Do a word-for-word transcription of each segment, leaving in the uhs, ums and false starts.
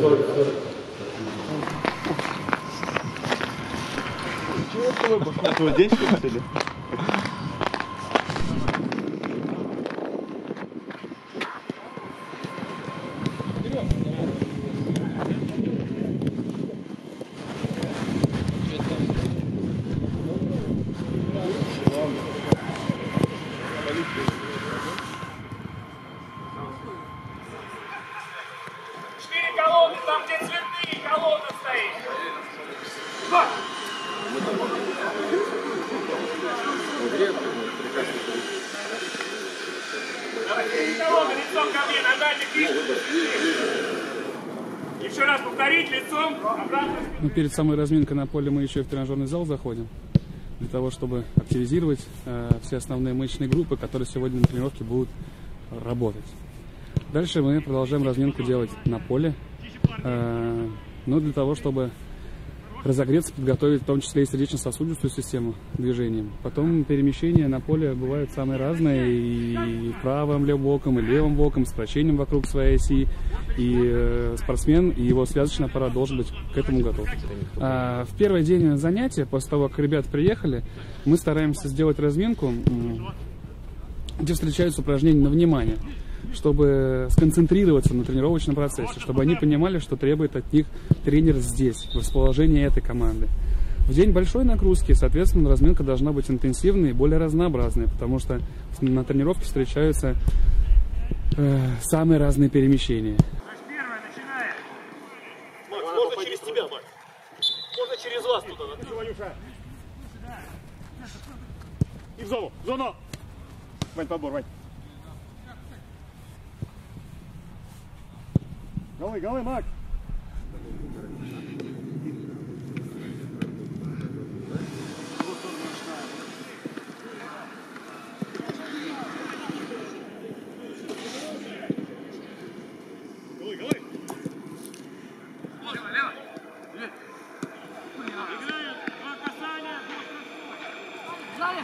А твой день что ли? Четыре колонны, там где цветные колонны стоит. Два. Давай, четыре колонны, лицом ко мне, ногами кисть. Еще раз повторить, лицом обратно. Ну, перед самой разминкой на поле мы еще и в тренажерный зал заходим, для того, чтобы активизировать э, все основные мышечные группы, которые сегодня на тренировке будут работать. Дальше мы продолжаем разминку делать на поле, э, ну, для того, чтобы разогреться, подготовить в том числе и сердечно-сосудистую систему движением. Потом перемещения на поле бывают самые разные, и правым боком, и левым боком, с вращением вокруг своей оси. И э, спортсмен и его связочный аппарат должен быть к этому готов. А, в первый день занятия, после того, как ребята приехали, мы стараемся сделать разминку, где встречаются упражнения на внимание, чтобы сконцентрироваться на тренировочном процессе, чтобы они понимали, что требует от них тренер здесь, в расположении этой команды. В день большой нагрузки, соответственно, разминка должна быть интенсивной и более разнообразной, потому что на тренировке встречаются э, самые разные перемещения. Первая, начинаем. Макс, можно через тебя, Макс. Можно через вас туда. Ванюша. И в зону, в зону. Вань, подбор, Вань. Голы, голы, Макс! Голы, голы! Лево, лево. Играют два касания. Сзади.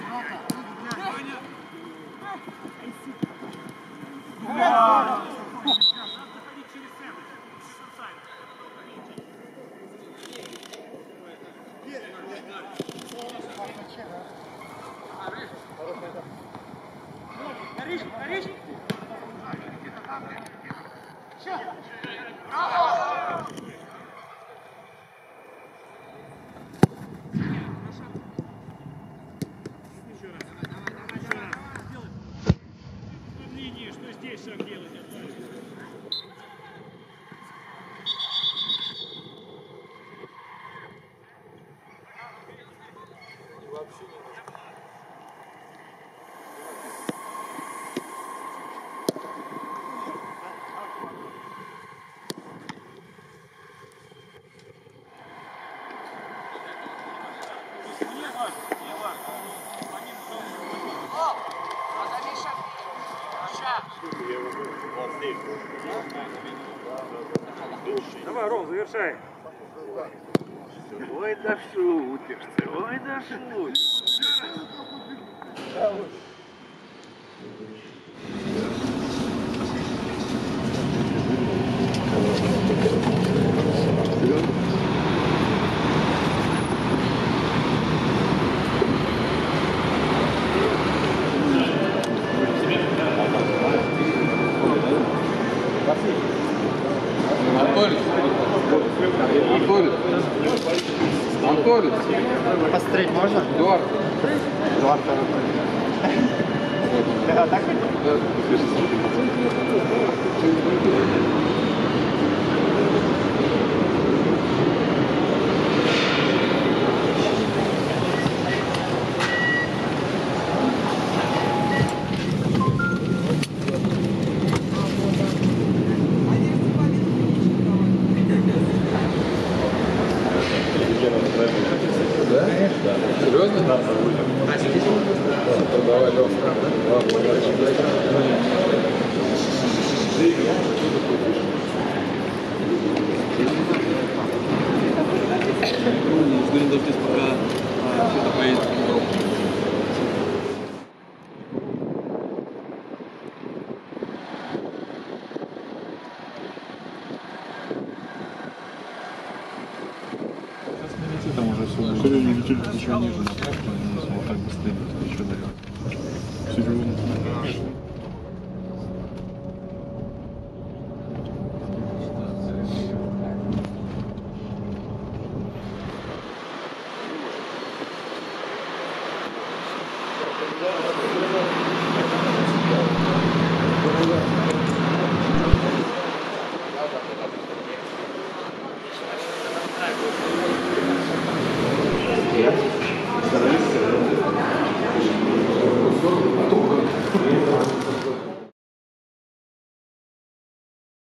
Горишь, горишь? Браво! Линии, что здесь шаг делать? Давай, Ром, завершай. Ой, да шутишь ты, ой, да шутишь. Анатолий, Анатолий, посмотреть можно? Эдуард. Эдуард. Да, так? Да. Серьезно? Да. Супер, давай, Лёв. Будем дождись, пока все это поедет в Европу. Чуть еще ниже направь, но не смог так быстрее, еще далеко. Серьезно.